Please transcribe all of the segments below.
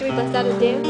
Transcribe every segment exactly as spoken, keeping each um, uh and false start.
Should we bust out a dance?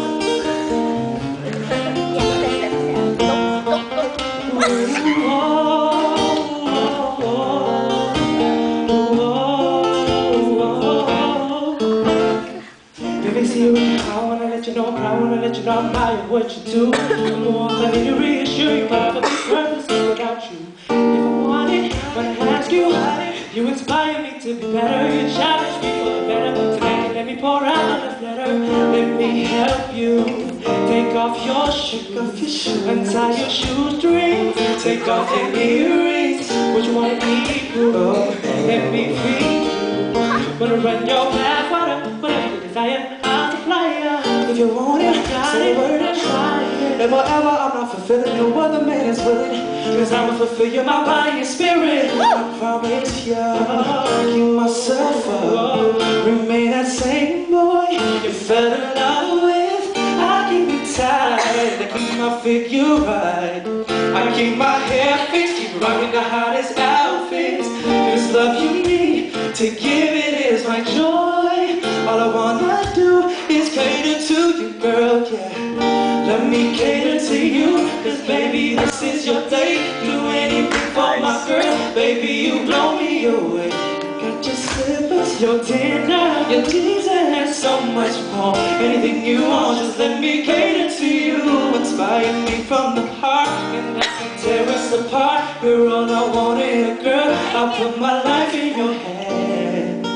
Baby, see you, I wanna let you know, but I wanna let you know I'm buying what you do. Come on, I need to reassure you, but for this world is without you. If I want it, when I ask you, you inspire me to be better. You challenge me for the better. Tonight, let me pour out this letter. Let me help you. Take off your shoes, untie your shoestrings. Take off your earrings. What you wanna be, girl? Let me free. Wanna run your path, whatever, whatever you desire, I'll supply ya. If you want it, say the word and try it. Never ever, I'm not fulfilling no other man is willing. Cause I'ma fulfill your my body and spirit. I promise ya, keep myself up, remain that same boy you fell in love with. I keep you tight, I keep my figure right, I keep my hair fixed, keep rocking the hottest outfits. This love you need to give it is my joy. All I wanna do is cater to you, girl, yeah. Let me cater to you, cause baby, this is your day. Do anything for my girl, baby, you blow me away. Got your slippers, your dinner, your teas, and so much more. Anything you want, just let me cater to you. Inspire me from the heart, and that can tear us apart. You're all I want in a girl, I'll put my life in your hands.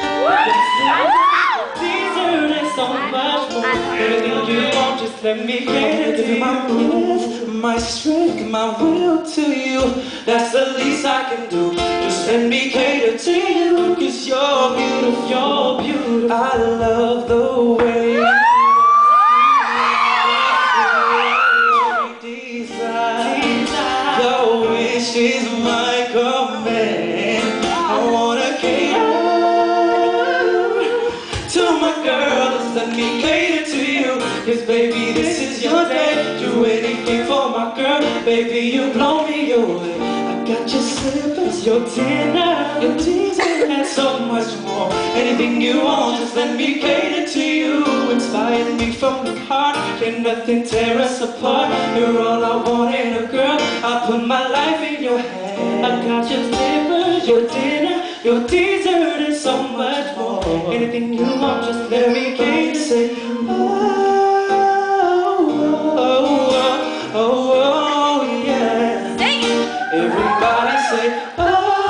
Desert and so much more. Anything you want, just let me cater to you. My breath, my strength, my will to you. That's the least I can do. Just let me cater to you. Cause you're beautiful, you're beautiful. I love the way you desire. Your wish is my command. I wanna cater to my girl, just let me cater to you. Cause baby, this is your day. Do anything for my girl, baby, you blow me away. I got your slippers, your dinner, your teas, and so much more. Anything you want, just let me cater to you. Inspire me from the heart, can nothing tear us apart. You're all I want in a girl, I put my life in your hand. I got your slippers, your dinner, your dessert, and so much more. Anything you want, just let me cater. Say, oh, oh, oh, oh, oh, yeah. Sing it! Everybody say, oh,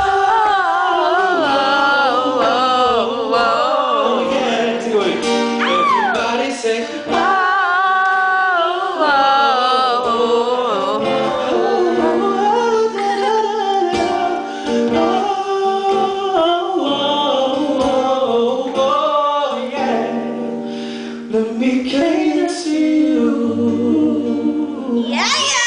oh, oh, oh, yeah. Take it away. Everybody say, oh. Let me cater to you. Yeah, yeah.